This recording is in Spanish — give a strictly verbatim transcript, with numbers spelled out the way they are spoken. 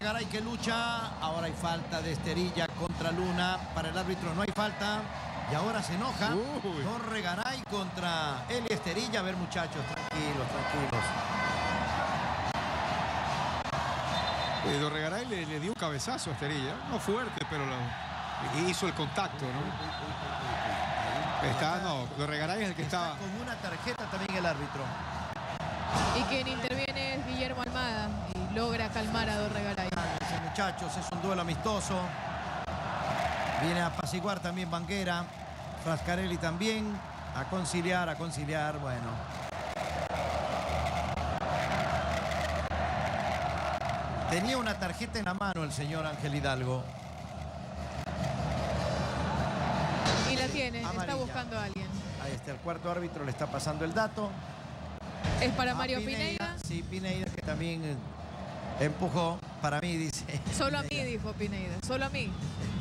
Regaray que lucha. Ahora hay falta de Esterilla contra Luna. Para el árbitro no hay falta. Y ahora se enoja. Uy. Don Regaray contra Eli Esterilla. A ver, muchachos, tranquilos, tranquilos. Eh, Don Regaray le, le dio un cabezazo a Esterilla. No fuerte, pero lo, hizo el contacto, ¿no? Está, no, Don Regaray es el que está estaba... con una tarjeta también el árbitro. Y quien interviene es Guillermo Almada y logra calmar a Don Regaray. Cálmense, muchachos, es un duelo amistoso. Viene a apaciguar también Banguera. Frascarelli también. A conciliar, a conciliar, bueno. Tenía una tarjeta en la mano el señor Ángel Hidalgo. Y la tiene, Amarilla. está buscando a alguien. Ahí está el cuarto árbitro, le está pasando el dato. Es para A Mario Pineida. Sí, Pineida, que también empujó. Para mí, dice. Solo a mí, dijo Pineida. Solo a mí.